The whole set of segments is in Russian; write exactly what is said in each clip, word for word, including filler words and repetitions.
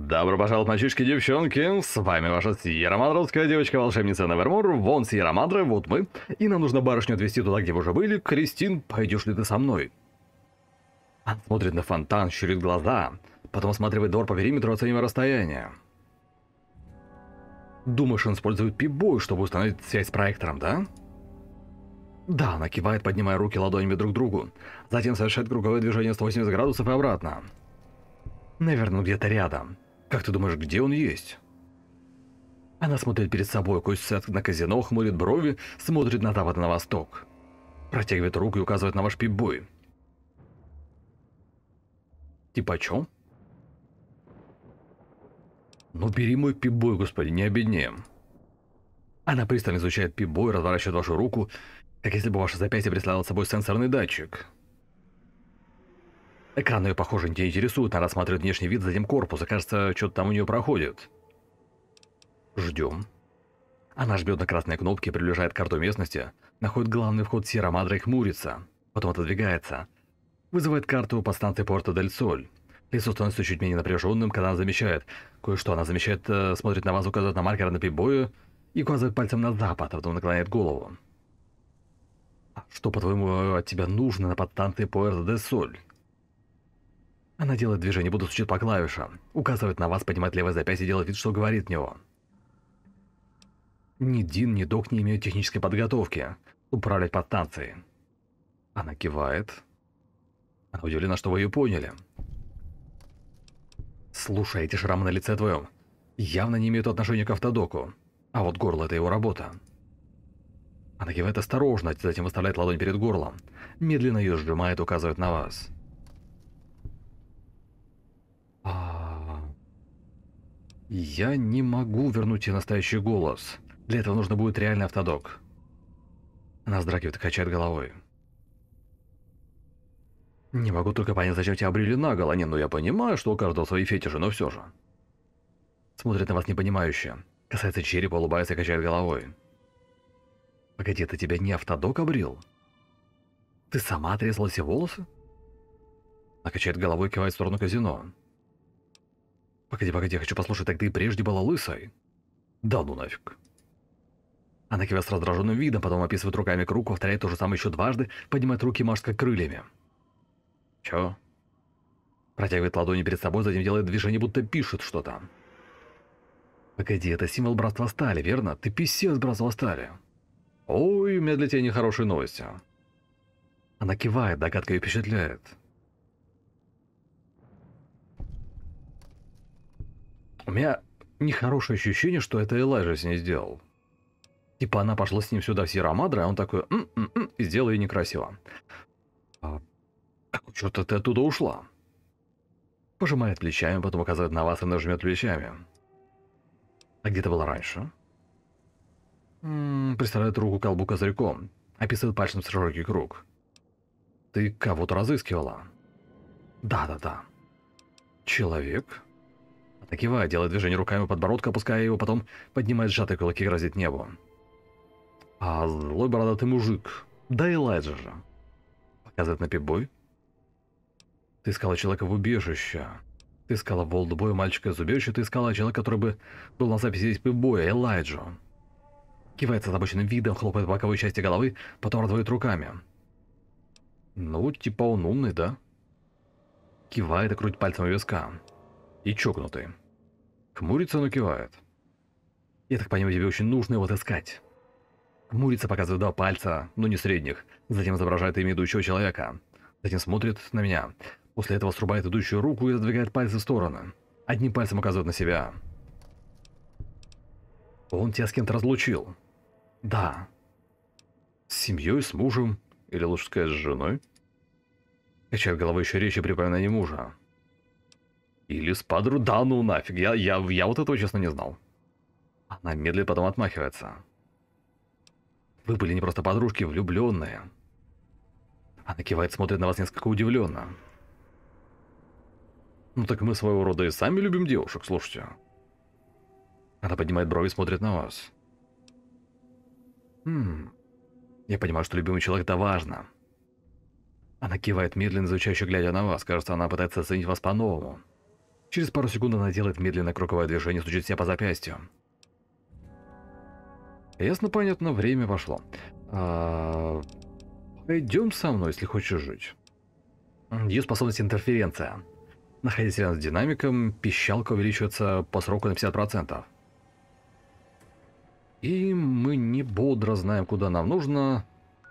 Добро пожаловать, мальчишки и девчонки, с вами ваша Сьерра Мадровская девочка-волшебница Невермор, вон Сьерра Мадре, вот мы, и нам нужно барышню отвезти туда, где вы уже были. Кристин, пойдешь ли ты со мной? Она смотрит на фонтан, щурит глаза, потом осматривает двор по периметру, оценивая расстояние. Думаешь, он использует пип-бой, чтобы установить связь с проектором, да? Да, она кивает, поднимая руки ладонями друг к другу, затем совершает круговое движение сто восемьдесят градусов и обратно. Наверное, где-то рядом. Как ты думаешь, где он есть? Она смотрит перед собой, косится на казино, хмурит брови, смотрит на запад и на восток. Протягивает руку и указывает на ваш пип-бой. Типа о чем? Ну бери мой пип-бой, господи, не обеднеем. Она пристально изучает пип-бой, разворачивает вашу руку, как если бы ваше запястье представляло собой сенсорный датчик. Экран ее, похоже, не интересует, она рассматривает внешний вид, затем корпус, и кажется, что-то там у нее проходит. Ждем. Она жмет на красные кнопки, приближает карту местности, находит главный вход Сьерра Мадре и хмурится, потом отодвигается. Вызывает карту по станции Порто дель Соль. Лицо становится чуть менее напряженным, когда она замечает кое-что. Она замечает, э, смотрит на вас, указывает на маркер на пип-бою и указывает пальцем на запад, а потом наклоняет голову. Что, по-твоему, от тебя нужно на подстанции Порто дель Соль? Она делает движение, будто стучит по клавишам. Указывает на вас, поднимает левое запястье и делает вид, что говорит в него. Ни Дин, ни Док не имеют технической подготовки управлять подстанцией. Она кивает. Она удивлена, что вы ее поняли. Слушай, эти шрамы на лице твоем явно не имеют отношения к автодоку. А вот горло — это его работа. Она кивает осторожно, затем выставляет ладонь перед горлом. Медленно ее сжимает, указывает на вас. Я не могу вернуть тебе настоящий голос. Для этого нужно будет реальный автодок. Она вздрагивает и качает головой. Не могу только понять, зачем тебя обрели наголо. Не, ну я понимаю, что у каждого свои фетиши, но все же. Смотрит на вас непонимающе. Касается черепа, улыбается и качает головой. Погоди, это тебя не автодок обрил? Ты сама отрезала все волосы? Она качает головой и кивает в сторону казино. Погоди, погоди, я хочу послушать, так ты и прежде была лысой? Да ну нафиг. Она кивает с раздраженным видом, потом описывает руками круг, повторяет то же самое еще дважды, поднимает руки и машет как крыльями. Чё? Протягивает ладони перед собой, затем делает движение, будто пишет что-то. Погоди, это символ братства стали, верно? Ты писец братства стали. Ой, у меня для тебя нехорошие новости. Она кивает, догадка ее впечатляет. У меня нехорошее ощущение, что это Элайджа с ней сделал. Типа она пошла с ним сюда в Сьерра Мадре, а он такой м-м-м, и сделал ей некрасиво. А, какого черта ты оттуда ушла? Пожимает плечами, потом указывает на вас и нажмет плечами. А где ты была раньше? М-м, приставляет руку к колбу козырьком, описывает пальцем широкий круг. Ты кого-то разыскивала? Да-да-да. Человек? Она кивает, делает движение руками подбородка, опуская его, потом поднимает сжатые кулаки и грозит небу. А злой бородатый мужик. Да Элайджа же. Показывает на пип-бой. Ты искала человека в убежище. Ты искала в олдбоя мальчика из убежища, ты искала человека, который бы был на записи здесь пип-боя, Элайджа. Кивает с озабоченным видом, хлопает по боковой части головы, потом разводит руками. Ну, типа он умный, да? Кивает и крутит пальцем у виска. И чокнутый. Хмурится, но кивает. Я так понимаю, тебе очень нужно его отыскать. Хмурится, показывает два пальца, но не средних. Затем изображает имя идущего человека. Затем смотрит на меня. После этого срубает идущую руку и задвигает пальцы в стороны. Одним пальцем указывает на себя. Он тебя с кем-то разлучил. Да. С семьей, с мужем, или лучше сказать, с женой. Качает головой еще речи при упоминании мужа. Или с падру, да ну нафиг, я, я, я вот этого честно не знал. Она медленно потом отмахивается. Вы были не просто подружки, влюбленные. Она кивает, смотрит на вас несколько удивленно. Ну так мы своего рода и сами любим девушек, слушайте. Она поднимает брови и смотрит на вас. Хм. Я понимаю, что любимый человек — это важно. Она кивает медленно, изучающе глядя на вас. Кажется, она пытается оценить вас по-новому. Через пару секунд она делает медленное круговое движение, стучит себя по запястью. Ясно, понятно, время пошло. А... Пойдем со мной, если хочешь жить. Ее способность интерференция. Находясь рядом с динамиком, пищалка увеличивается по сроку на пятьдесят процентов. И мы не бодро знаем, куда нам нужно.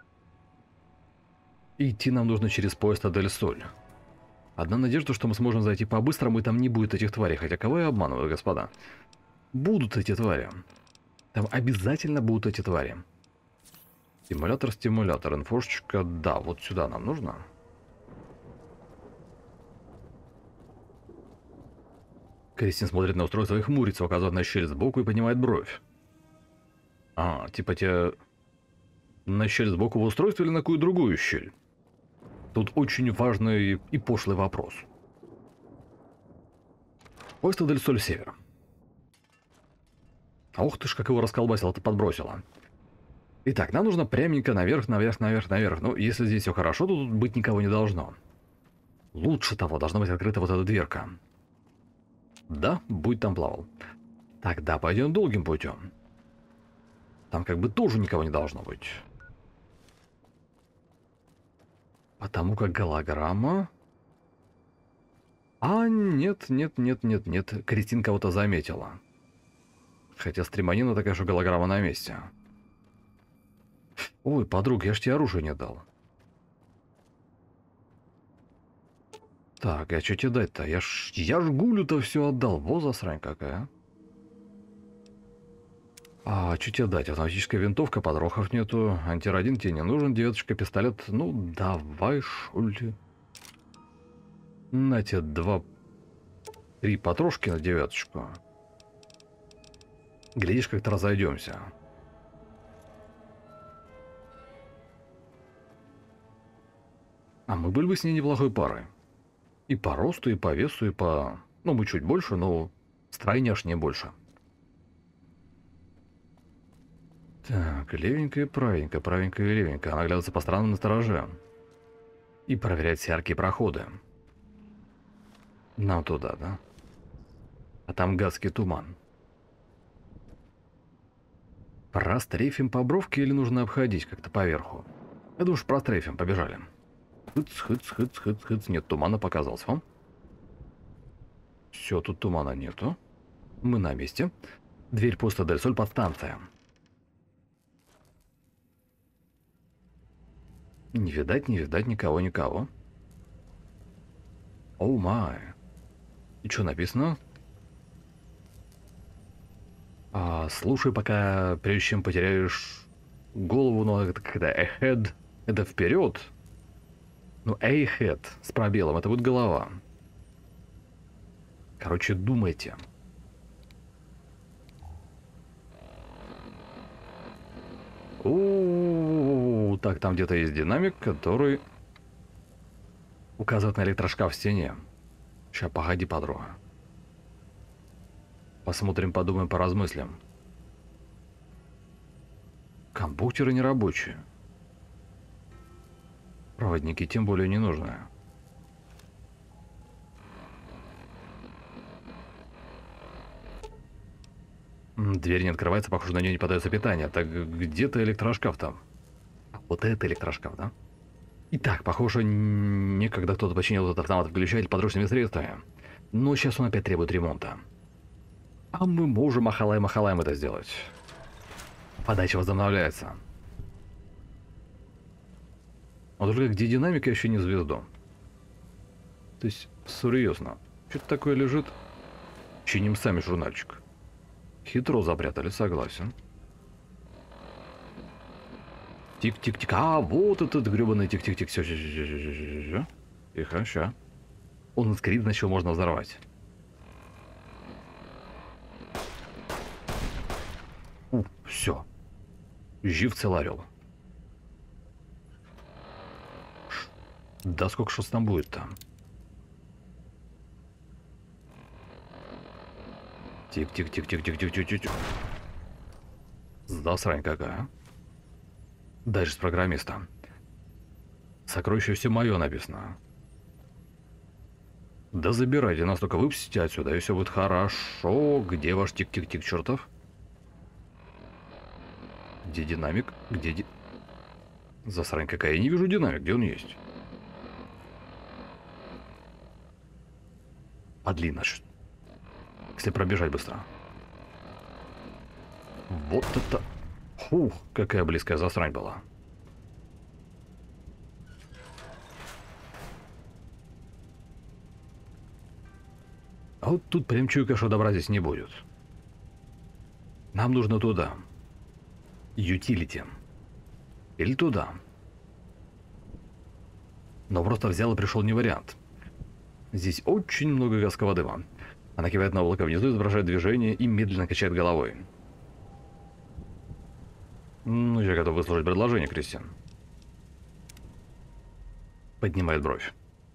Идти нам нужно через поезд Адель-Соль. Одна надежда, что мы сможем зайти по-быстрому, и там не будет этих тварей. Хотя кого я обманываю, господа? Будут эти твари. Там обязательно будут эти твари. Стимулятор, стимулятор, инфошечка. Да, вот сюда нам нужно. Кристин смотрит на устройство и хмурится, указывает на щель сбоку и поднимает бровь. А, типа тебе на щель сбоку в устройстве или на какую другую щель? Тут очень важный и пошлый вопрос. Поезд Адель-Соль север. А ух ты ж, как его расколбасило, ты подбросила. Итак, нам нужно пряменько наверх, наверх, наверх, наверх. Ну, если здесь все хорошо, то тут быть никого не должно. Лучше того, должна быть открыта вот эта дверка. Да, будь там плавал. Тогда пойдем долгим путем. Там как бы тоже никого не должно быть. Потому как голограмма... А, нет, нет, нет, нет, нет. Кристин кого-то заметила. Хотя стреманина такая, что голограмма на месте. Ой, подруга, я ж тебе оружие не дал. Так, а что тебе дать-то? Я ж, я ж гулю-то все отдал. Во, засрань какая. А, что тебе дать? Автоматическая винтовка, подрохов нету. Антирадин тебе не нужен. Девяточка, пистолет. Ну, давай, шульти. На тебе два... Три потрошки на девяточку. Глядишь, как-то разойдемся. А мы были бы с ней неплохой парой. И по росту, и по весу, и по... Ну, мы чуть больше, но стройнее аж не больше. Так, левенькая и правенькая, правенькая и левенькая. Она глядится по сторонам на стороже. И проверяет все арки и проходы. Нам туда, да? А там гадский туман. Прострейфим по бровке или нужно обходить как-то поверху? Я думаю, что прострейфим, побежали. Хыц, хыц, хыц, хыц, хыц. Нет, тумана показался вам. Все, тут тумана нету. Мы на месте. Дверь поста Адель-Соль, подстанция. Не видать, не видать никого, никого. Оу май. И что написано? А, слушай, пока, прежде чем потеряешь голову, но это когда ahead, это вперед. Ну, ahead с пробелом, это будет голова. Короче, думайте. О, так, там где-то есть динамик, который указывает на электрошкаф в стене. Сейчас, погоди, подруга. Посмотрим, подумаем, поразмыслим. Компьютеры нерабочие. Проводники тем более не нужны. Дверь не открывается, похоже, на нее не подается питание. Так где-то электрошкаф там. Вот это электрошкаф, да? Итак, похоже, некогда кто-то починил этот автомат-включатель подручными средствами. Но сейчас он опять требует ремонта. А мы можем махалаем-махалаем это сделать. Подача возобновляется. А только где динамика, еще не звезду. То есть, серьезно. Что-то такое лежит. Чиним сами журнальчик. Хитро запрятали, согласен. Тик-тик-тик. А, вот этот гребаный тик-тик-тик. Все, все, все, все, все, все. Тихо, ща. Он искрит, значит, его можно взорвать. У, все. Жив цел орел. Да сколько шос там будет-то? Тик-тик-тик-тик-тик-тик-тик-тик. Засрань какая. Дальше с программиста. Сокровище все мое написано. Да забирайте нас, только выпустите отсюда, и все будет хорошо. Где ваш тик-тик-тик, чертов? Где динамик? Где ди... Засрань какая, я не вижу динамик, где он есть? Подлинно. Если пробежать быстро. Вот это... Фух, какая близкая засрань была. А вот тут прям чуйка, что добра здесь не будет. Нам нужно туда. Ютилити. Или туда. Но просто взял и пришел не вариант. Здесь очень много газового дыма. Она кивает на облако внизу, изображает движение и медленно качает головой. Ну, я готов выслушать предложение, Кристиан. Поднимает бровь.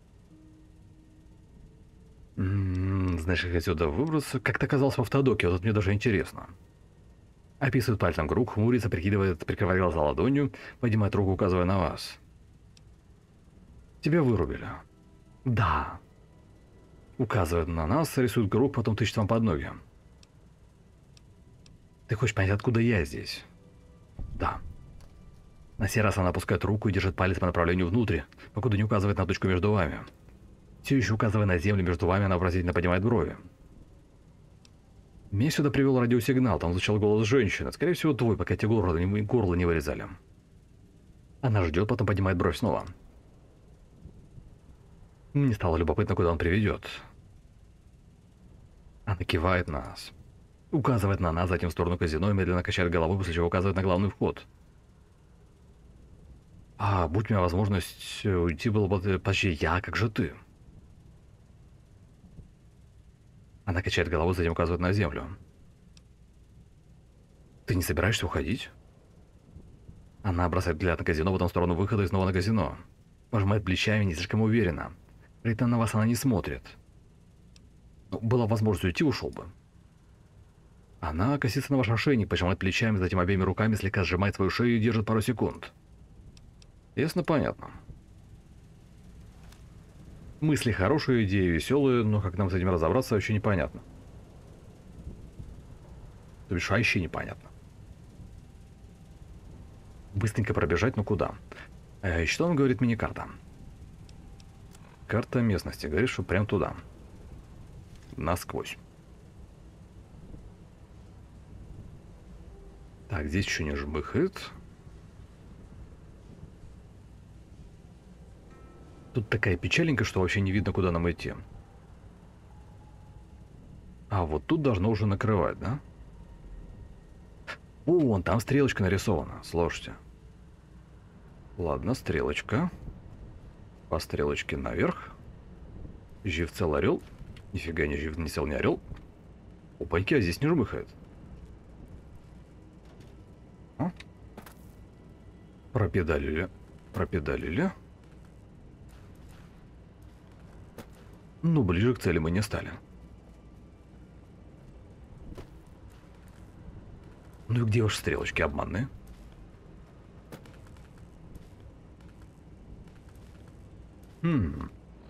М-м, знаешь, как отсюда выбраться? Как ты оказался в автодоке? Вот мне даже интересно. Описывает пальцем круг, хмурится, прикидывает, прикрывает глаза ладонью, поднимает руку, указывая на вас. Тебя вырубили. Да. Указывает на нас, рисует круг, потом тычет вам под ноги. Ты хочешь понять, откуда я здесь? Да. На сей раз она опускает руку и держит палец по направлению внутрь, покуда не указывает на точку между вами. Все еще указывая на землю между вами, она выразительно поднимает брови. Меня сюда привел радиосигнал, там звучал голос женщины, скорее всего твой, пока тебе горло не, горло не вырезали. Она ждет, потом поднимает бровь снова. Мне стало любопытно, куда он приведет. Она кивает на нас. Указывает на нас, затем в сторону казино и медленно качает головой, после чего указывает на главный вход. А, будь у меня возможность уйти, было бы почти я, как же ты? Она качает головой, затем указывает на землю. Ты не собираешься уходить? Она бросает взгляд на казино, потом в сторону выхода и снова на казино. Пожимает плечами, не слишком уверенно. При этом на вас она не смотрит. Ну, была возможность уйти, ушел бы. Она косится на ваш ошейник, пожимает плечами, затем обеими руками слегка сжимает свою шею и держит пару секунд. Ясно, понятно. Мысли хорошие, идеи веселые, но как нам с этим разобраться, вообще непонятно. То бишь, вообще непонятно. Быстренько пробежать, но куда? Э, что он говорит мини-карта? Карта местности. Говорит, что прям туда. Насквозь. Так, здесь еще не жмыхает. Тут такая печаленька, что вообще не видно, куда нам идти. А вот тут должно уже накрывать, да? О, вон там стрелочка нарисована. Слушайте. Ладно, стрелочка. По стрелочке наверх. Жив цел орел. Нифига не жив, не цел не орел. Опаньки, а здесь не жмыхает. А? Пропедалили. Пропедалили. Ну, ближе к цели мы не стали. Ну и где ваши стрелочки обманные? Хм.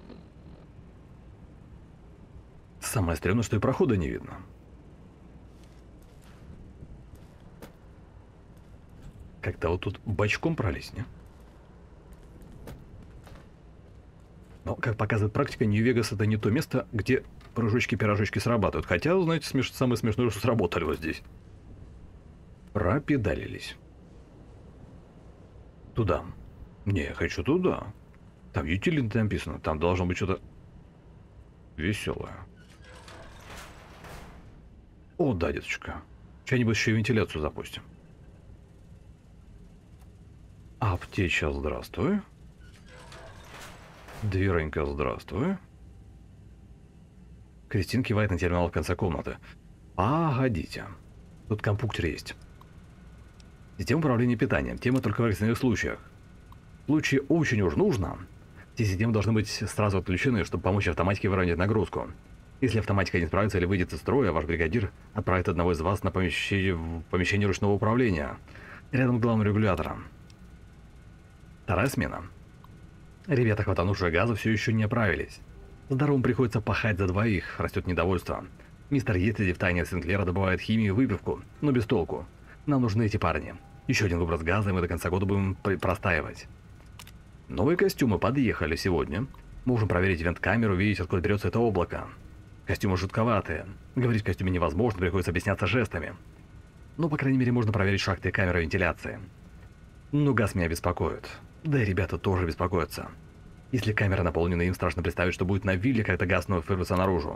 Самое стрёмное, что и прохода не видно. Как-то вот тут бочком пролезть, не? Но, как показывает практика, Нью-Вегас — это не то место, где прыжочки-пирожочки срабатывают. Хотя, знаете, смеш... самое смешное, что сработали вот здесь. Пропедалились. Туда. Не, я хочу туда. Там ютилити написано. Там должно быть что-то веселое. О, да, деточка. Что-нибудь еще и вентиляцию запустим. Аптеча, здравствуй. Дверенька, здравствуй. Кристин кивает на терминал в конце комнаты. Погодите. Тут компьютер есть. Система управления питанием. Тема только в экстренных случаях. В случае очень уж нужно, все системы должны быть сразу отключены, чтобы помочь автоматике выровнять нагрузку. Если автоматика не справится или выйдет из строя, ваш бригадир отправит одного из вас на помещение, в помещение ручного управления, рядом с главным регулятором. Вторая смена. Ребята, хватанувшие газа, все еще не оправились. Здоровым приходится пахать за двоих, растет недовольство. Мистер Йетти в тайне Синклера добывает химию и выпивку, но без толку. Нам нужны эти парни. Еще один выброс газа, и мы до конца года будем простаивать. Новые костюмы подъехали сегодня. Можем проверить вент-камеру, видеть, откуда берется это облако. Костюмы жутковатые. Говорить в костюме невозможно, приходится объясняться жестами. Но, по крайней мере, можно проверить шахты и камеры вентиляции. Но газ меня беспокоит. Да и ребята тоже беспокоятся. Если камера наполнена, им страшно представить, что будет на вилле, когда газ вновь вырвется наружу.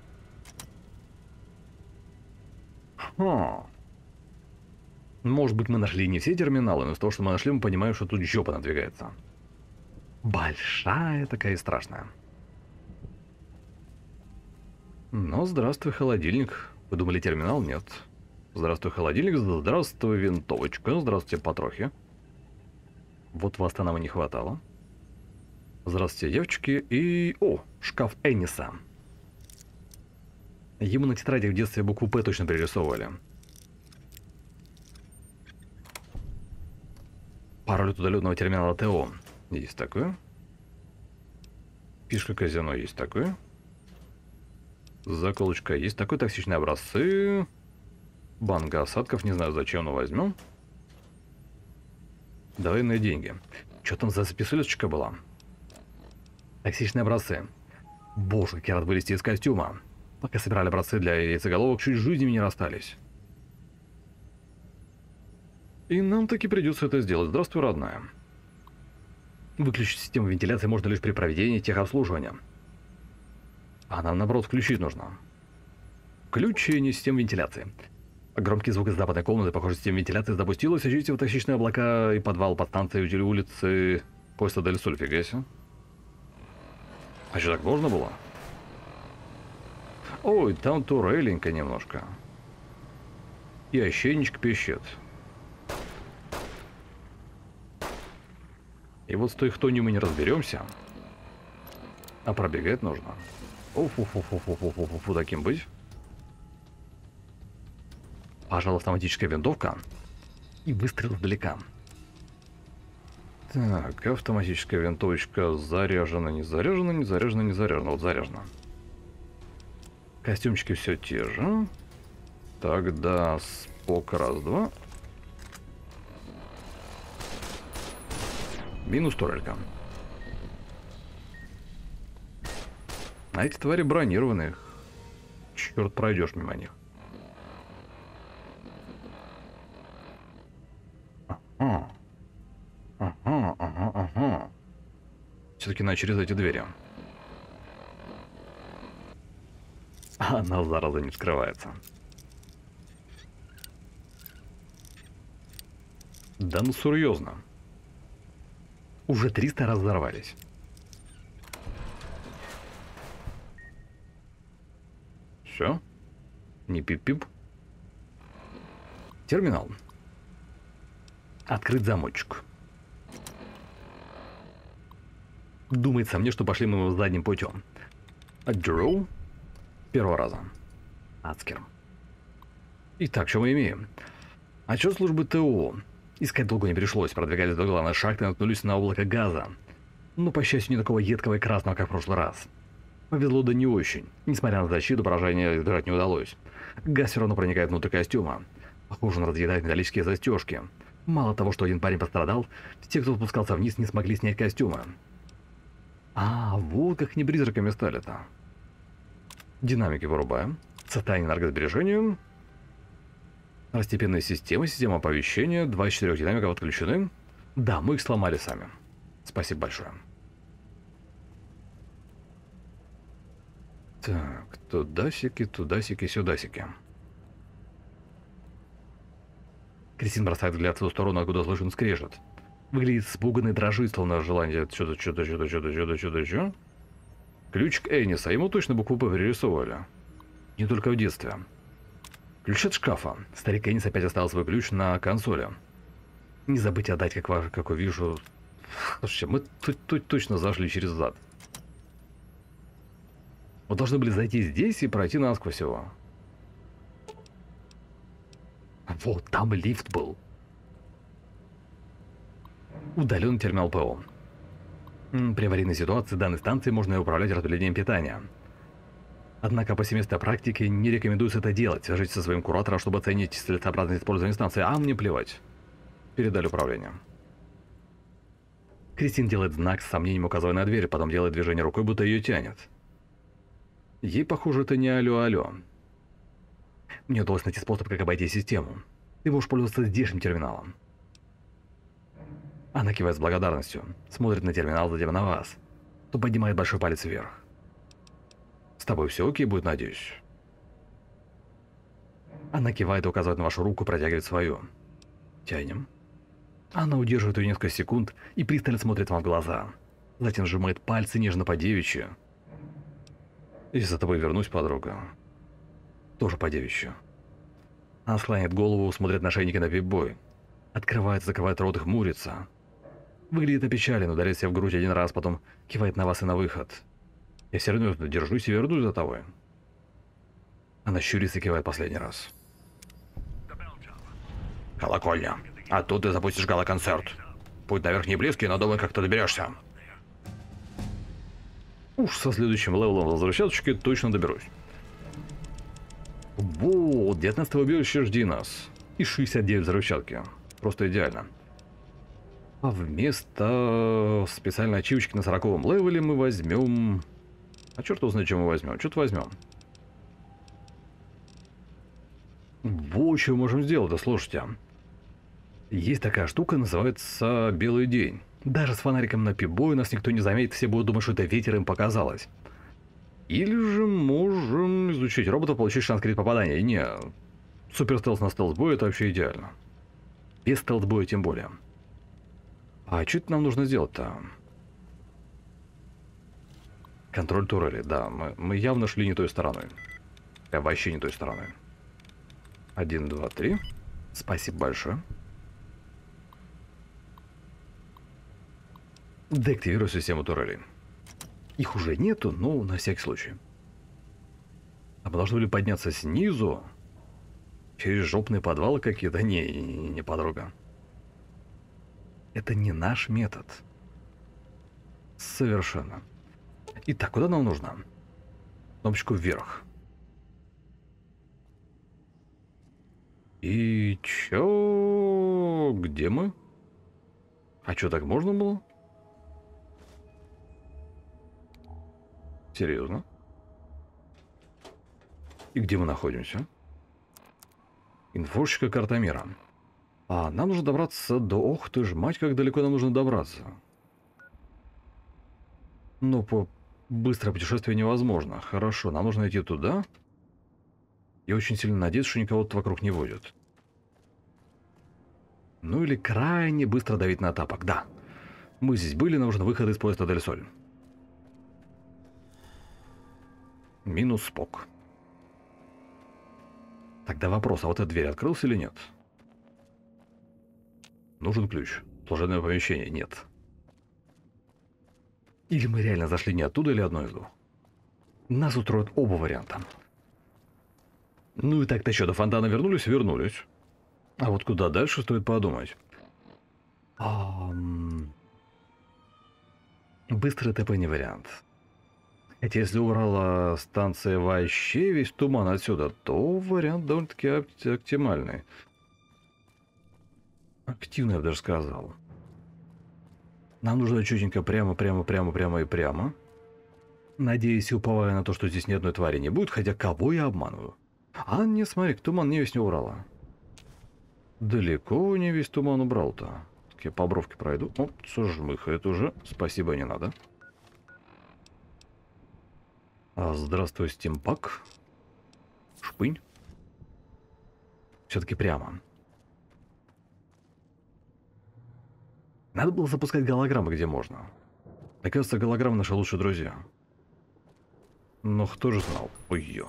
Хм. Может быть, мы нашли не все терминалы, но с того, что мы нашли, мы понимаем, что тут жопа надвигается. Большая такая и страшная. Но здравствуй, холодильник. Вы думали, терминал? Нет. Здравствуй, холодильник. Здравствуй, винтовочка. Здравствуйте, потрохи. Вот вас-то нам и не хватало. Здравствуйте, девочки. И... О, шкаф Энниса. Ему на тетради в детстве букву П точно пририсовывали. Пароль от удаленного терминала ТО. Есть такое. Фишка казино есть такое. Заколочка есть такой. Токсичные образцы. Банка осадков. Не знаю зачем, но возьмем. Военные деньги. Что там за записулечка была? Токсичные образцы. Боже, как я рад вылезти из костюма. Пока собирали образцы для яйцеголовок, чуть жизнями не расстались. И нам таки придется это сделать. Здравствуй, родная. Выключить систему вентиляции можно лишь при проведении техобслуживания. А нам, наоборот, включить нужно. Включение системы вентиляции. Громкий звук из западной комнаты, похоже, система вентиляции запустилась. Ощутите токсичные облака и подвал подстанции улицы Поста Дель Соль. Фига себе. А что, так можно было? Ой, там туреленько немножко. И ощейничек пищит. И вот с той хтонью мы не разберемся. А пробегать нужно. Офу-фу-фу-фу-фу-фу-фу, таким быть. Пожалуй, автоматическая винтовка. И выстрел издалека. Так, автоматическая винтовочка заряжена, не заряжена, не заряжена, не заряжена. Вот заряжена. Костюмчики все те же. Тогда спок раз-два. Минус турелька. А эти твари бронированные. Черт, пройдешь мимо них. Ага. Ага, ага, ага. Все-таки надо через эти двери. А она, зараза, не вскрывается. Да ну серьезно. Уже триста раз взорвались. Все. Не пип-пип. Терминал. Открыть замочек. Думается мне, что пошли мы задним путем. Дроу. Первого раза. Ацкер. Итак, что мы имеем? Отчет службы ТО. Искать долго не пришлось. Продвигались до главной шахты и наткнулись на облако газа. Но, по счастью, не такого едкого и красного, как в прошлый раз. Повезло да не очень. Несмотря на защиту, поражения избежать не удалось. Газ все равно проникает внутрь костюма. Похоже, он разъедает металлические застежки. Мало того, что один парень пострадал, те, кто спускался вниз, не смогли снять костюмы. А, вот как не призраками стали-то. Динамики вырубаем. Состояние энергосбережения. Второстепенная система, система оповещения. Два из четырех динамиков отключены. Да, мы их сломали сами. Спасибо большое. Так, туда-сики, туда-сики, сюда-сики. Кристин бросает взгляд в ту сторону, откуда слышен скрежет. Выглядит испуганный, дрожит, словно желание что-то, что-то, что-то, что-то, что-то, что-то, что. Ключик Энниса. Ему точно букву П перерисовывали. Не только в детстве. Ключ от шкафа. Старик Эннис опять оставил свой ключ на консоли. Не забудьте отдать, как, ваш, как увижу. Слушайте, мы тут, тут точно зашли через зад. Мы должны были зайти здесь и пройти насквозь его. Вот там лифт был. Удаленный терминал ПО. При аварийной ситуации данной станции можно управлять распределением питания. Однако по семестной практике не рекомендуется это делать. Свяжитесь со своим куратором, чтобы оценить целесообразность использования станции, а мне плевать. Передали управление. Кристин делает знак с сомнением, указывая на дверь, потом делает движение рукой, будто ее тянет. Ей, похоже, это не алло-алло. Мне удалось найти способ, как обойти систему. Ты можешь пользоваться здешним терминалом. Она кивает с благодарностью, смотрит на терминал, затем на вас, то поднимает большой палец вверх. С тобой все окей будет, надеюсь? Она кивает и указывает на вашу руку, протягивает свою. Тянем. Она удерживает ее несколько секунд и пристально смотрит вам в глаза. Затем сжимает пальцы нежно по девичьи. Если за тобой вернусь, подруга. Тоже по девичьи. Она склоняет голову, смотрит на шейники на пип-бой. Открывает, закрывает рот и хмурится. Выглядит опечален, ударит себя в грудь один раз, потом кивает на вас и на выход. Я все равно держусь и вернусь за тобой. Она щурится и кивает последний раз. Колокольня. А тут ты запустишь гала-концерт. Путь наверх не близкий, но думаю, как ты доберешься. Уж со следующим левелом возвращаточки точно доберусь. Вот, девятнадцатое убежище, жди нас. И шестьдесят девять взрывчатки. Просто идеально. А вместо специальной ачивочки на сороковом левеле мы возьмем... А черт узнает, чем мы возьмем. Что-то возьмем. Вот что мы можем сделать, да слушайте. Есть такая штука, называется белый день. Даже с фонариком на пип-бой нас никто не заметит, все будут думать, что это ветер им показалось. Или же можем изучить робота, получить шанс крит попадания. Не, супер стелс на стелс-бой это вообще идеально. Без стелс-боя тем более. А что это нам нужно сделать-то? Контроль турели, да, мы, мы явно шли не той стороной. Я вообще не той стороной. Один, два, три. Спасибо большое. Деактивирую систему турелей. Их уже нету, но на всякий случай. А мы должны были подняться снизу? Через жопные подвалы какие-то? Не, не, не, подруга. Это не наш метод. Совершенно. Итак, куда нам нужно? Кнопочку вверх. И чё? Где мы? А чё, так можно было? Серьезно? И где мы находимся? Инфошечка, карта мира. А, нам нужно добраться до... Ох ты ж, мать, как далеко нам нужно добраться. Ну, по быстрое путешествие невозможно. Хорошо, нам нужно идти туда. Я очень сильно надеюсь, что никого тут вокруг не водят. Ну или крайне быстро давить на тапок. Да, мы здесь были, нам нужен выход из поезда Дель Соль. Минус спок. Тогда вопрос, а вот эта дверь открылась или нет? Нужен ключ. Служебное помещение нет. Или мы реально зашли не оттуда, или одно из двух. Нас устроят оба варианта. Ну и так-то что, до фонтана вернулись? Вернулись. А вот куда дальше, стоит подумать. Ам... Быстрый ТП не вариант. Хотя если убрала станция вообще весь туман отсюда, то вариант довольно-таки оптимальный. Активный, я бы даже сказал. Нам нужно чутенько прямо, прямо, прямо, прямо и прямо. Надеюсь и уповая на то, что здесь ни одной твари не будет, хотя кого я обманываю? А, не, смотри, туман не весь не убрала. Далеко не весь туман убрал-то. Так я по бровке пройду. О, сожмыхает уже. Спасибо, не надо. А, здравствуй, стимпак. Шпынь. Все-таки прямо. Надо было запускать голограммы, где можно. Оказывается, голограммы наши лучшие друзья. Но кто же знал? Ой-ё.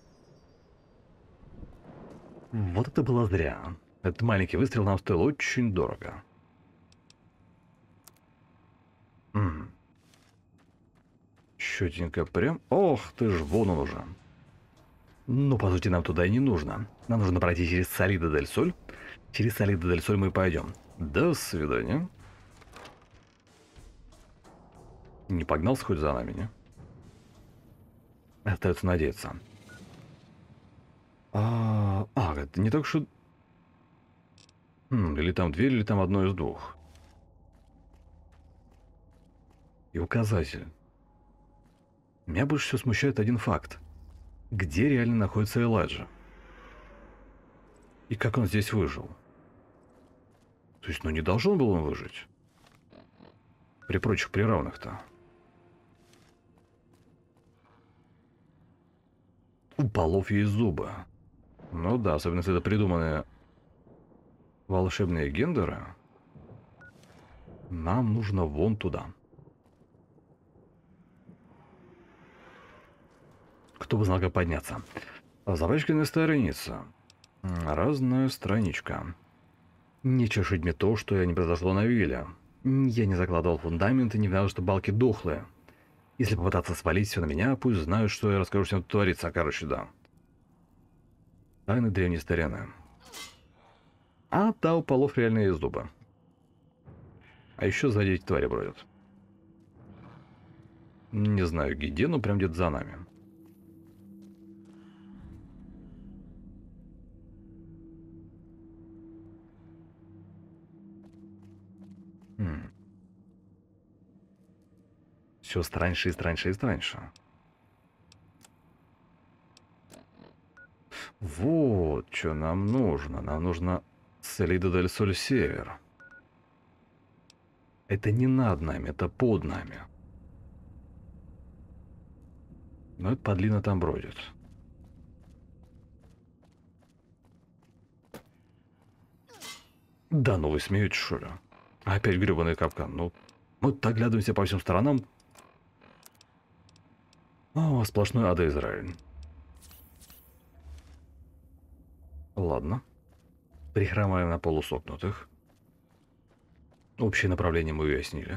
Вот это было зря. Этот маленький выстрел нам стоил очень дорого. М-м. Чётенько прям. Ох ты ж, вон он уже. Ну, по сути, нам туда и не нужно. Нам нужно пройти через Салида дель Соль. Через Салида дель Соль мы пойдем. До свидания. Не погнался хоть за нами, не? Остается надеяться. А, а это не так, что... Хм, или там дверь, или там одно из двух. И указатель. Меня больше всего смущает один факт. Где реально находится Элайджа? И как он здесь выжил? То есть, ну не должен был он выжить? При прочих приравных-то. У полов есть зубы. Ну да, особенно если это придуманные волшебные гендеры. Нам нужно вон туда. Кто бы знал, как подняться. Запачканная страница. Разная страничка. Не чешить мне то, что я не произошло на вилле. Я не закладывал фундамент и не знал, что балки дохлые. Если попытаться свалить все на меня, пусть знают, что я расскажу, что тут творится. Короче, да. Тайны древней старины. А да, у полов реально есть зубы. А еще сзади эти твари бродят. Не знаю где, но прям где-то за нами. Хм. Все страньше и страньше и страньше. Вот что нам нужно. Нам нужно Салида дель Соль Север. Это не над нами, это под нами. Но эта подлина там бродит. Да ну вы смеетесь, что ли? Опять гребаный капкан. Ну, мы так глядываемся по всем сторонам. О, сплошной ада Израиль. Ладно. Прихромаем на полусогнутых. Общее направление мы уяснили.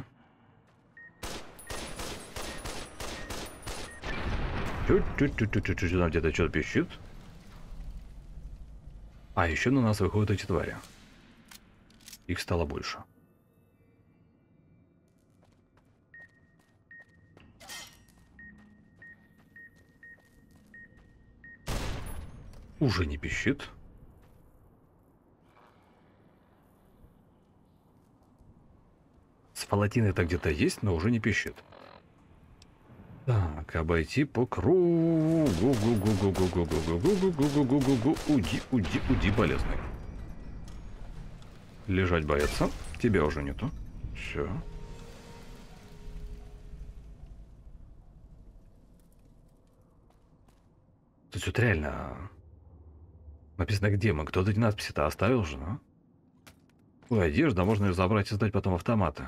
Чуть-чуть-чуть-чуть-чуть там где-то что-то пищит. А еще на нас выходят эти твари. Их стало больше. Уже не пищит. Сфалатины-то где-то есть, но уже не пищит. Так, обойти по кругу. Уди, уди, уди, болезный. Лежать бояться. Тебя уже нету. Все. Тут вот реально написано, где мы. Кто-то эти надписи-то оставил же, а? Ой, одежда, можно ее забрать и сдать потом автоматы.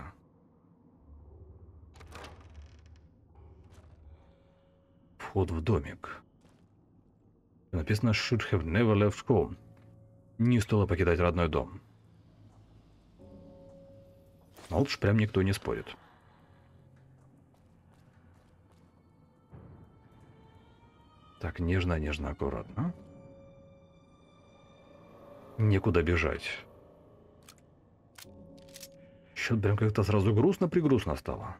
Вход в домик. Написано should have never left home. Не стоило покидать родной дом. Но лучше прям никто не спорит. Так, нежно, нежно, аккуратно. Некуда бежать. Что-то прям как-то сразу грустно-пригрустно стало.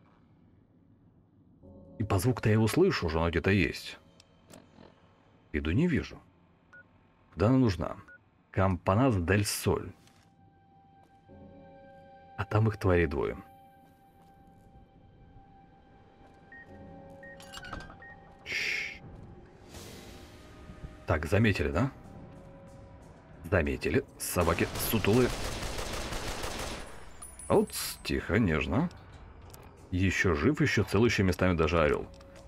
И по звуку-то я его слышу, уже оно где-то есть. Иду не вижу. Куда она нужна? Кампанас дель Соль. А там их твари двое. Чш. Так, заметили, да? Заметили. Собаки сутулые. Вот, тихо, нежно. Еще жив, еще цел, еще местами даже орел.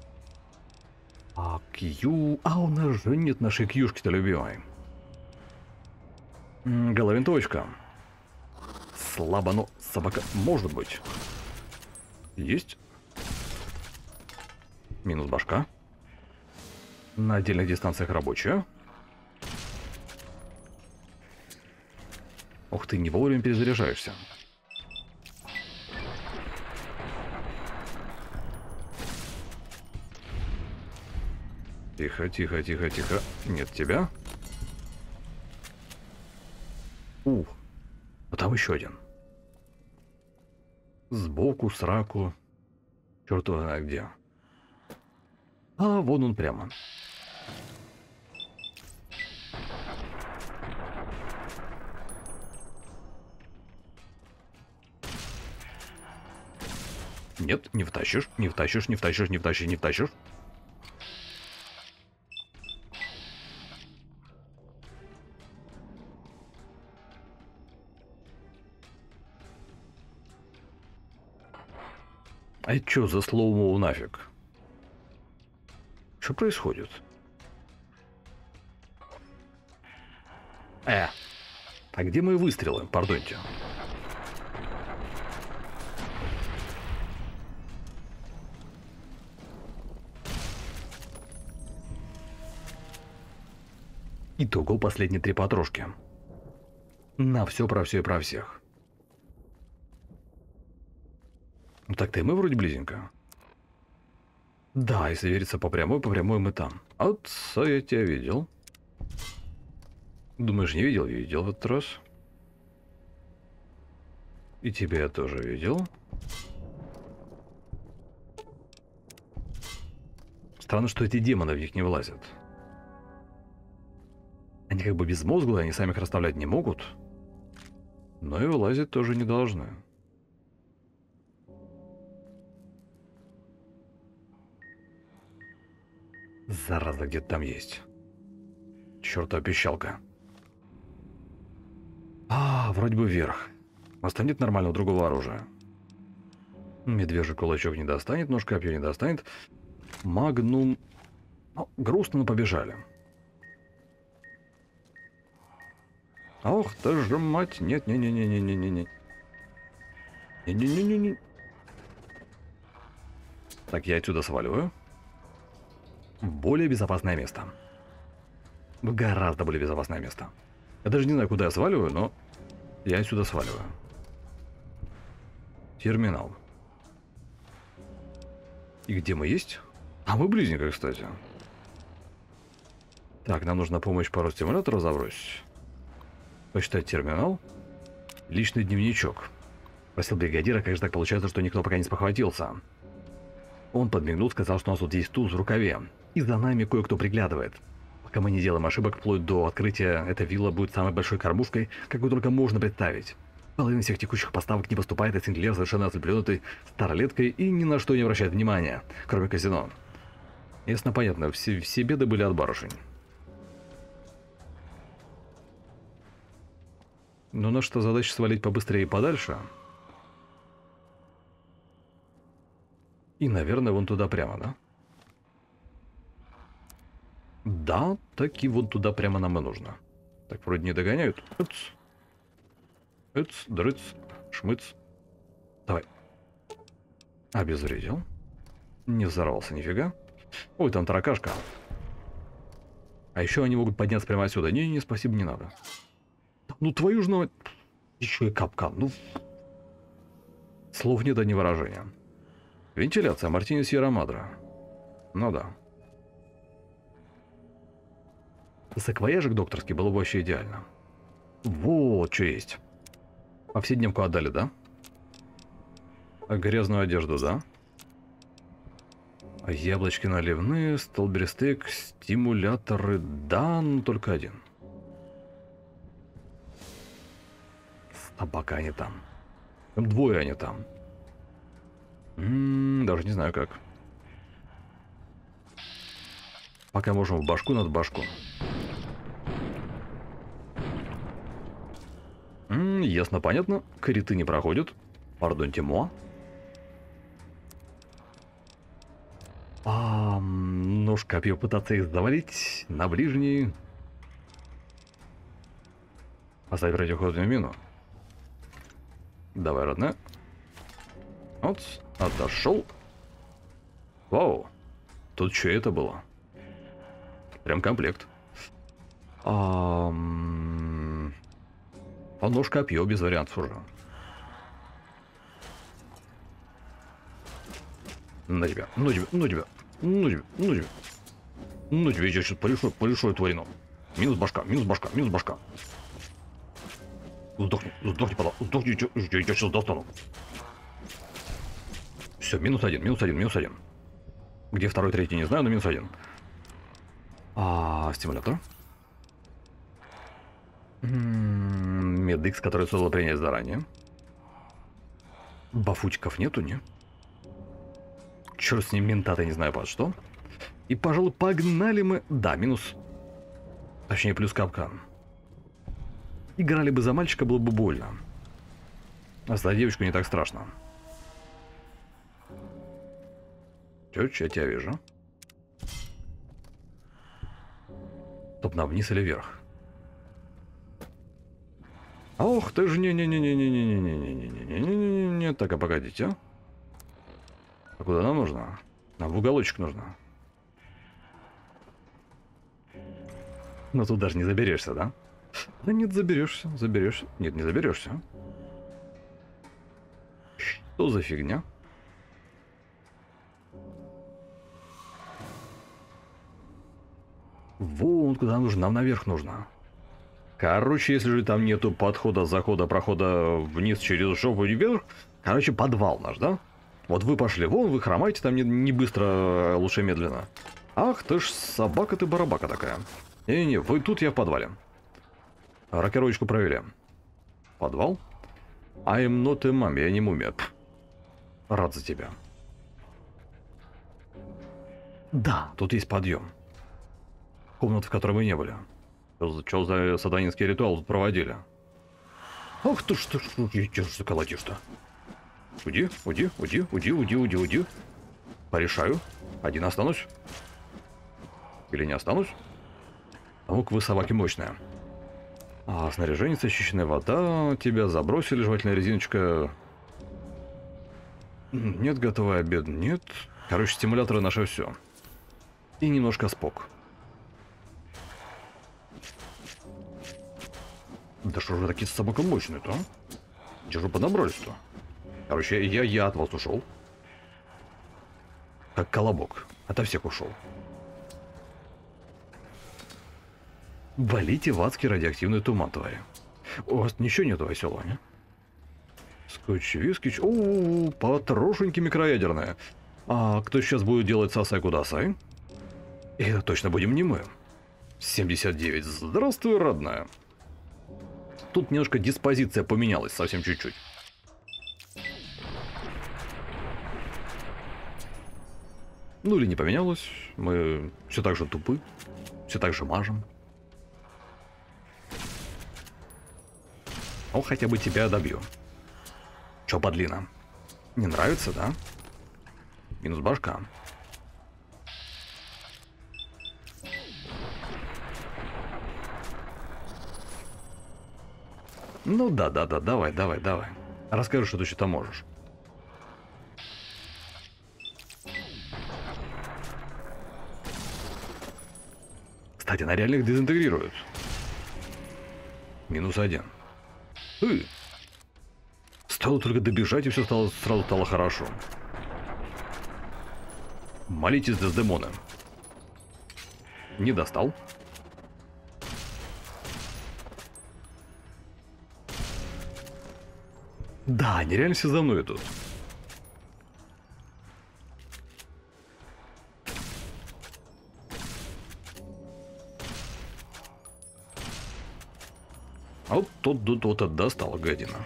А Кью... А у нас же нет нашей Кьюшки-то любимой. Головинтовочка. Слабо, но собака может быть. Есть. Минус башка. На отдельных дистанциях рабочая. Ух ты, не вовремя перезаряжаешься. Тихо, тихо, тихо, тихо. Нет тебя. Ух. А там еще один. Сбоку, сраку. Черт его знает где. А, вон он прямо. Нет, не втащишь, не втащишь, не втащишь, не втащишь, не втащишь. А это что за слоумоу нафиг? Что происходит? Э, а где мои выстрелы? Пардоньте. Итого последние три патрушки. На все про все и про всех. Ну так-то и мы вроде близенько. Да, если вериться по прямой, по прямой мы там. Отца я тебя видел. Думаешь, не видел? Видел в этот раз. И тебя я тоже видел. Странно, что эти демоны в них не влазят. Они как бы безмозглые, они сами их расставлять не могут. Но и вылазить тоже не должны. Зараза, где-то там есть. Чёртова пищалка. А, вроде бы вверх. У нас там нет нормального другого оружия. Медвежий кулачок не достанет, нож копье не достанет. Магнум... Ну, грустно, но побежали. Ох, ты же мать. Нет, не-не-не-не-не-не-не. Не-не-не-не-не. Так, я отсюда сваливаю. В более безопасное место. В гораздо более безопасное место. Я даже не знаю, куда я сваливаю, но я отсюда сваливаю. Терминал. И где мы есть? А мы близненько, кстати. Так, нам нужна помощь по стимулятору забросить. Почитать терминал. Личный дневничок. Просил бригадира, как же так получается, что никто пока не спохватился. Он подмигнул, сказал, что у нас тут есть туз в рукаве. И за нами кое-кто приглядывает. Пока мы не делаем ошибок, вплоть до открытия, эта вилла будет самой большой кормушкой, какую только можно представить. Половина всех текущих поставок не поступает, а Синклер совершенно ослепленный старолеткой и ни на что не обращает внимания, кроме казино. Ясно, понятно, все, все беды были от барышень. Но наша задача свалить побыстрее и подальше. И, наверное, вон туда прямо, да? Да, таки вон туда прямо нам и нужно. Так, вроде не догоняют. Эц, эц, дрыц, шмыц. Давай. Обезвредил. Не взорвался нифига. Ой, там таракашка. А еще они могут подняться прямо отсюда. Не-не, спасибо, не надо. Ну твою ж на... Еще и капкан. Ну... Слов нет, а не выражения. Вентиляция. Мартини Сьерра Мадре. Ну да. Саквояжик докторский было бы вообще идеально. Вот, что есть. Повседневку отдали, да? А грязную одежду, да? А яблочки наливные, столберестейк, стимуляторы, да, но только один. Собака они там. Там двое они там. М-м, даже не знаю как. Пока можем в башку, над башку. М-м, ясно, понятно. Криты не проходят. Пардоньте, moi. А, нож копье пытаться их завалить на ближний. Поставить противоходную мину. Давай, родная. Вот, отошел. Вау. Тут что это было? Прям комплект. А, а нож копье без вариантов уже. На тебя, ну тебя, ну тебя, ну тебя, ну тебя. Ну тебе, я сейчас порешу, порешу эту войну. Минус башка, минус башка, минус башка. Сдохни, сдохни, пала, сдохни, я, я сейчас достану. Все, минус один, минус один, минус один. Где второй, третий, не знаю, но минус один. А, стимулятор. Медикс, который создал принять заранее. Бафучиков нету, не? Черт с ним, ментата, не знаю под что. И, пожалуй, погнали мы... Да, минус... Точнее, плюс капкан. Играли бы за мальчика, было бы больно. А за девочку не так страшно. Чё-чё, я тебя вижу. Топ на вниз или вверх? Ох, ты же не-не-не-не-не-не-не-не-не-не-не-не-не-не. Так, а погодите. А куда нам нужно? Нам в уголочек нужно. Но тут даже не заберешься, да? Да нет, заберешься, заберешься. Нет, не заберешься. Что за фигня? Вон куда нужно, нам наверх нужно. Короче, если же там нету подхода, захода, прохода вниз через жопу и вверх, короче, подвал наш, да? Вот вы пошли вон, вы хромаете там не, не быстро, а лучше медленно. Ах ты ж собака ты барабака такая. Не-не-не, вы тут, я в подвале. Рокировочку провели. Подвал? I'm not a mummy, я не мумия. Пф. Рад за тебя. Да, тут есть подъем. Комната, в которой мы не были. Что за сатанинский ритуал тут проводили? Ах ты что ж, что ж заколотишь-то? Уйди, уйди, уйди, уйди, уйди, уйди, уйди. Порешаю. Один останусь. Или не останусь? Ох, вы собаки мощная. А, снаряжение, очищенная вода. Тебя забросили, жевательная резиночка. Нет, готовый обед, нет. Короче, стимуляторы наше все. И немножко спок. Да что же такие собаки мощные-то, а? Где же подобрались-то? Короче, я, я от вас ушел. Как колобок. Ото всех ушел. Валите в адский радиоактивный туман, твари. У вас ничего нету веселого, не? Скотч, виски... О, потрошеньки микроядерная. А кто сейчас будет делать сасай кудасай? И это точно будем не мы. семьдесят девять. Здравствуй, родная. Тут немножко диспозиция поменялась, совсем чуть-чуть. Ну или не поменялось. Мы все так же тупы. Все так же мажем. Ну, хотя бы тебя добью. Чё, подлина? Не нравится, да? Минус башка. Ну да, да, да, давай, давай, давай. Расскажи, что ты что-то можешь. Кстати, она реально их дезинтегрирует. Минус один. Ты. Стоило только добежать, и все стало, сразу стало хорошо. Молитесь, Дездемоны. Не достал. Да, они реально все за мной идут. А вот тот тут вот это достала, гадина.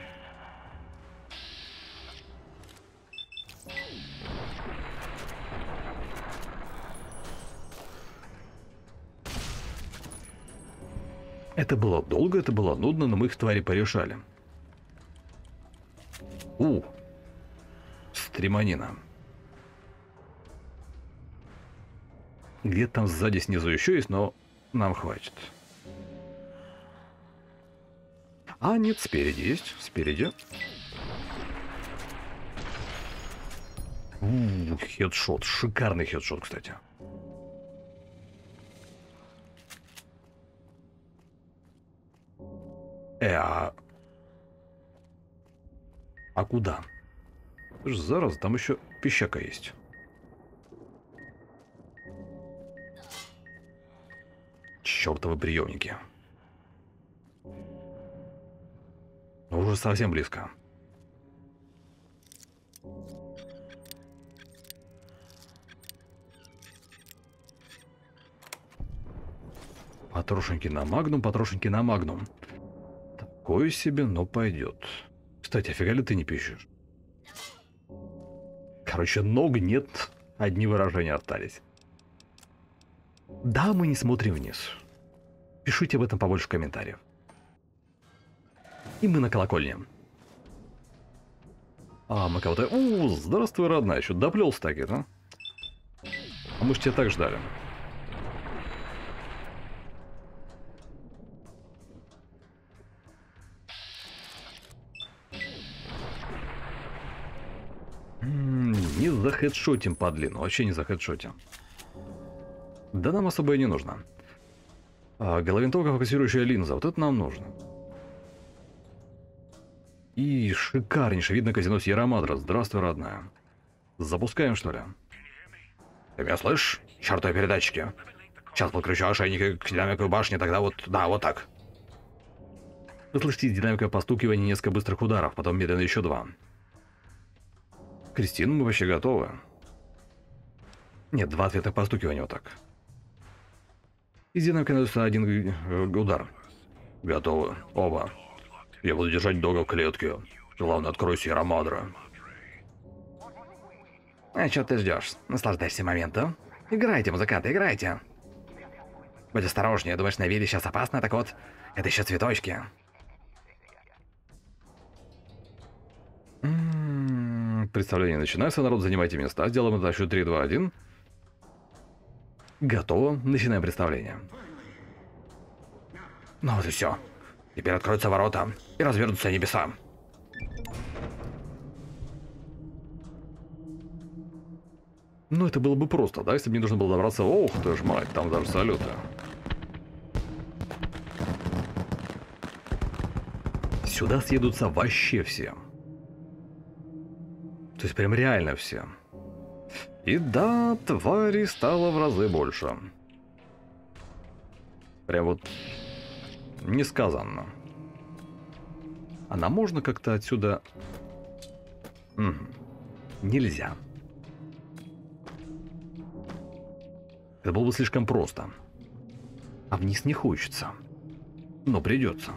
Это было долго, это было нудно, но мы их твари порешали. У, стреманина. Где-то там сзади снизу еще есть, но нам хватит. А, нет, спереди есть, спереди. У, хедшот, шикарный хедшот, кстати. Э, а... А куда? Зараза, там еще пищака есть. Чёртовы приемники. Уже совсем близко. Потрошеньки на магнум, потрошеньки на магнум. Такое себе, но пойдет. Кстати, офига ли ты не пишешь? Короче, ног нет, одни выражения остались. Да, мы не смотрим вниз. Пишите об этом побольше комментариев. И мы на колокольне. А, мы кого-то... У, здравствуй, родная, еще доплелся таки, да? А мы ж тебя так ждали. М-м, не захедшотим по длину, вообще не захедшотим. Да нам особо и не нужно. А, головинтовка, фокусирующая линза, вот это нам нужно. И шикарнейшее, видно казино Сьерра Мадре. Здравствуй, родная. Запускаем, что ли? Ты меня слышишь? Чертовы передатчики. Сейчас подключу ошейники к динамиковой башне, тогда вот, да, вот так. Вы слышите из динамика постукивания несколько быстрых ударов, потом медленно еще два. Кристина, мы вообще готовы. Нет, два ответных постукивания вот так. Из динамика наносится один э, удар. Готовы. Оба. Я буду держать дога в клетке. Главное, открой Сьерра Мадре. А что ты ждешь? Наслаждаешься моментом? Играйте, музыканты, играйте. Будь осторожнее, думаешь, на виде сейчас опасно? Так вот, это еще цветочки. М-м-м, представление начинается, народ, занимайте места. Сделаем это на счет три, два, один. Готово, начинаем представление. Ну вот и все. Теперь откроются ворота и развернутся небеса. Ну это было бы просто, да, если бы мне нужно было добраться... Ох ты ж мать, там даже салюты. Сюда съедутся вообще все. То есть прям реально все. И да, тварей стало в разы больше. Прям вот несказанно. А нам можно как-то отсюда... Угу. Нельзя. Это было бы слишком просто. А вниз не хочется. Но придется.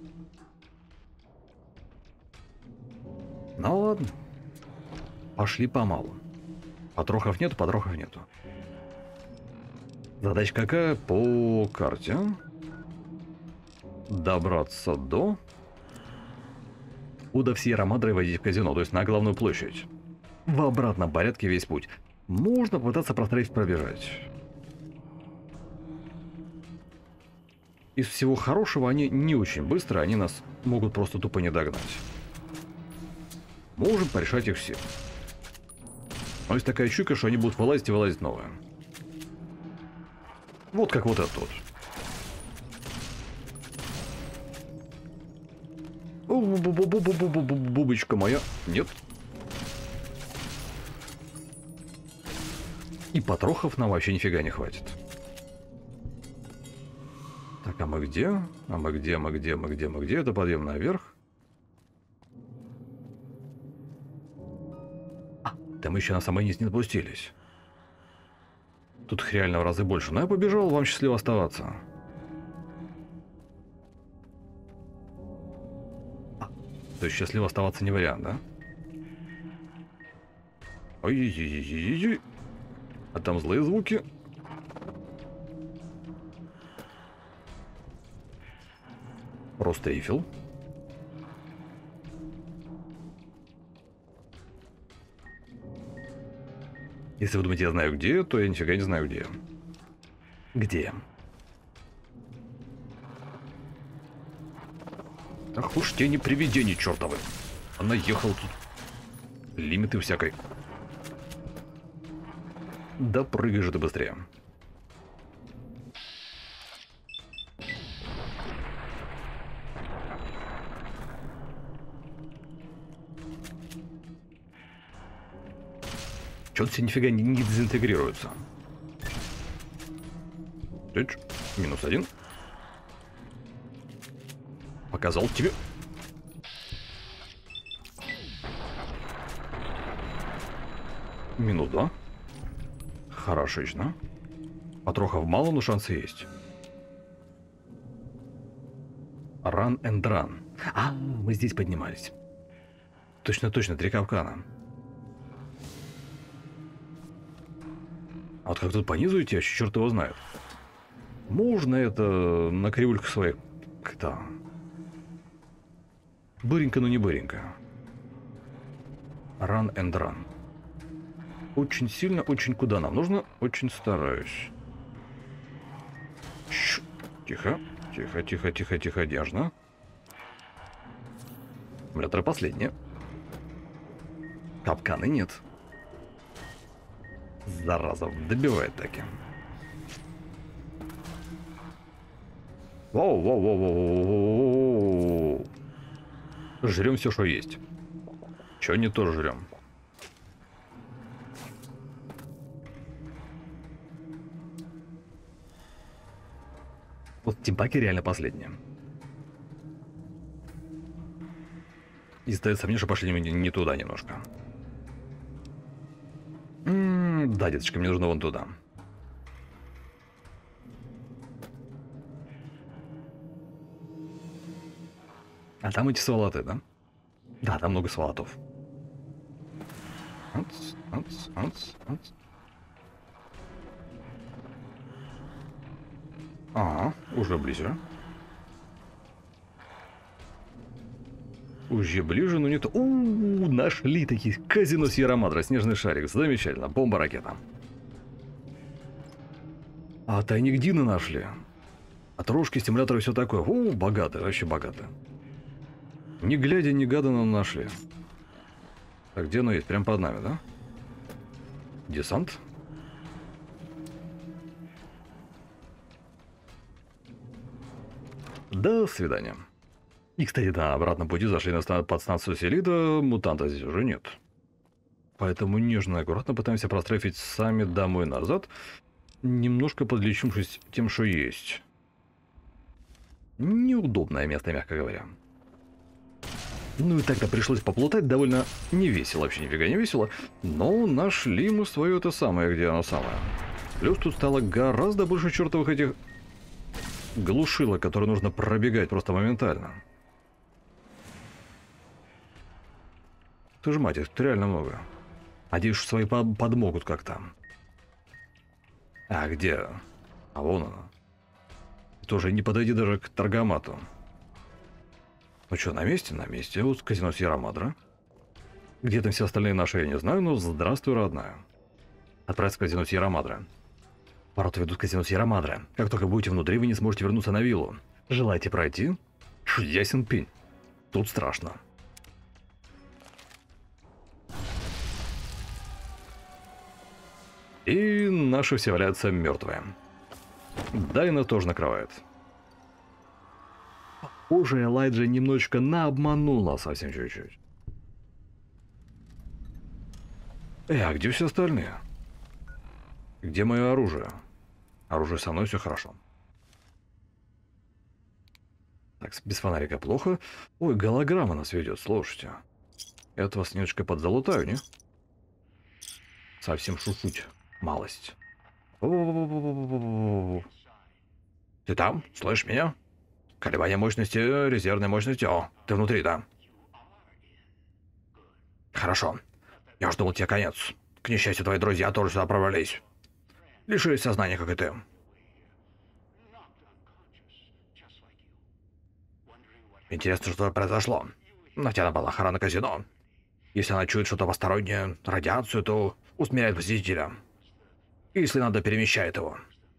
Ну ладно. Пошли помалу. Потрохов нету, потрохов нету. Задача какая? По карте. Добраться до... Уда в Сьерра Мадре войти в казино, то есть на главную площадь. В обратном порядке весь путь. Можно попытаться прострелить, пробежать. Из всего хорошего они не очень быстро, они нас могут просто тупо не догнать. Можем порешать их все. Но есть такая чуйка, что они будут вылазить и вылазить новые. Вот как вот этот вот. Бубочка моя. Нет. И потрохов нам вообще нифига не хватит. Так, а мы где? А мы где, мы где, мы где, мы где? Это подъем наверх. А, да мы еще на самый низ не допустились. Тут их реально в разы больше. Но я побежал, вам счастливо оставаться. А, то есть счастливо оставаться не вариант, да? Ой-ой-ой-ой-ой. А там злые звуки. Просто рифил. Если вы думаете, я знаю где, то я нифига не знаю где. Где? Ах уж те не привидения чертовы. Она ехала тут. Лимиты всякой. Да прыгай же ты быстрее. Чё-то все нифига не, не дезинтегрируется. Тыч. Минус один. Показал тебе. Минус два. Хорошечно. Потрохов мало, но шансы есть. Run and run. А, мы здесь поднимались. Точно-точно, три капкана. А вот как тут по низу идти, черт его знает. Можно это на кривульках своих... Как-то... Быренько, но не быренько. Run and run. Очень сильно, очень куда нам нужно, очень стараюсь. Щ, тихо, тихо, тихо, тихо, тихо, нежно. Аккумуляторы последние. Капканы нет. Зараза, добивает таки. Воу, воу, воу, воу, воу. Жрем все, что есть. Че не то жрем. Вот тимпаки реально последние. И остается мне, что пошли не, не туда немножко. М-м, да, деточка, мне нужно вон туда. А там эти сволоты, да? Да, там много сволотов. Ац, ац, ац, ац. Ага, уже ближе. Уже ближе, но нет. У-у-у, нашли такие. Казино Сьерра Мадре, снежный шарик. Замечательно. Бомба-ракета. А тайник Дина нашли. Отружки, стимуляторы, все такое. У, богато, вообще богато. Не глядя, не гадано нашли. Так, где оно есть? Прям под нами, да? Десант. До свидания. И, кстати, на обратном пути зашли на ста- подстанцию Селида, мутанта здесь уже нет. Поэтому нежно и аккуратно пытаемся прострефить сами домой назад, немножко подлечившись тем, что есть. Неудобное место, мягко говоря. Ну и тогда пришлось поплутать довольно не весело, вообще нифига не весело, но нашли мы свое это самое, где оно самое. Плюс тут стало гораздо больше чертовых этих глушилок, которые нужно пробегать просто моментально. Ты ж мать, их тут реально много. Надеюсь, что свои под подмогут как-то. А где? А вон она. Тоже не подойди даже к торгомату. Ну что, на месте? На месте. Вот казино Сьерра Мадре. Где там все остальные наши, я не знаю, но здравствуй, родная. Отправиться в казино Сьерра Мадре. Ворота ведут в казино Сьерра Мадре. Как только будете внутри, вы не сможете вернуться на виллу. Желаете пройти? Шу, ясен пень. Тут страшно. И наши все валяются мертвые. Дайна тоже накрывает. Похоже, Элайджа немножечко наобманул нас совсем чуть-чуть. Э, а где все остальные? Где мое оружие? Оружие со мной, все хорошо. Так, без фонарика плохо. Ой, голограмма нас ведет, слушайте. Я от вас немножко подзалутаю, не? Совсем шушуть. Малость. Ты там? Слышишь меня? Колебание мощности, резервной мощности. О, ты внутри, да? Хорошо. Я уж думал, тебе конец. К несчастью, твои друзья тоже сюда пробрались. Лишились сознания, как и ты. Интересно, что произошло. На тебя напала охрана казино. Если она чует что-то постороннее, радиацию, то усмиряет посетителя. Если надо, перемещает его.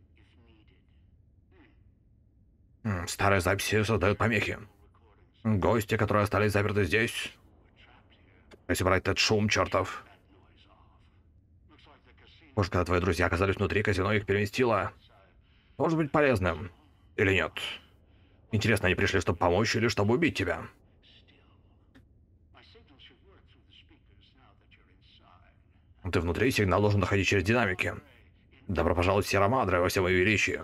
Старые записи создают помехи. Гости, которые остались заперты здесь. Если брать этот шум, чертов. Может, когда твои друзья оказались внутри, казино их переместило. Может быть полезным. Или нет. Интересно, они пришли, чтобы помочь или чтобы убить тебя? Ты внутри, сигнал должен доходить через динамики. Добро пожаловать в Сьерра Мадре во всем ее величии.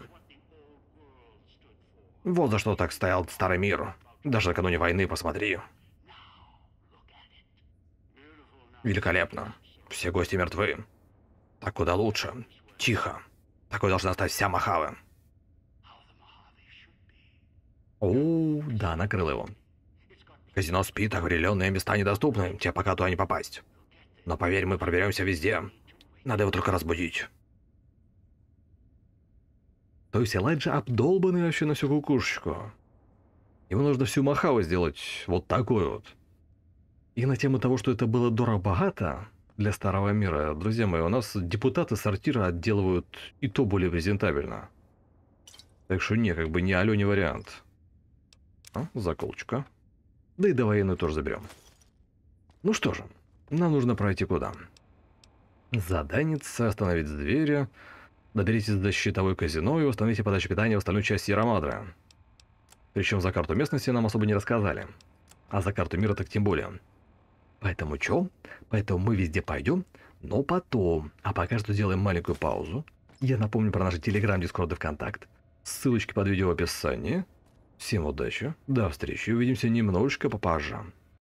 Вот за что так стоял старый мир. Даже накануне войны, посмотри. Великолепно. Все гости мертвы. Так куда лучше. Тихо. Такой должна стать вся Мохаве. О, Оу, да, накрыл его. Казино спит, определенные места недоступны, тебе пока туда не попасть. Но поверь, мы проберемся везде. Надо его только разбудить. То есть Элайджа обдолбанный вообще на всю кукушечку. Ему нужно всю Махау сделать вот такой вот. И на тему того, что это было дорого-богато для старого мира, друзья мои, у нас депутаты сортира отделывают и то более презентабельно. Так что не, как бы не алё, не вариант. А, заколочка. Да и до военную тоже заберем. Ну что же, нам нужно пройти куда? Заданница, остановить двери. Доберитесь до щитовой казино и установите подачу питания в остальную часть Сьерра-Мадре. Причем за карту местности нам особо не рассказали. А за карту мира так тем более. Поэтому чё? Поэтому мы везде пойдем, но потом. А пока что делаем маленькую паузу. Я напомню про наши Телеграм, Дискорд и ВКонтакт. Ссылочки под видео в описании. Всем удачи, до встречи, увидимся немножечко попозже.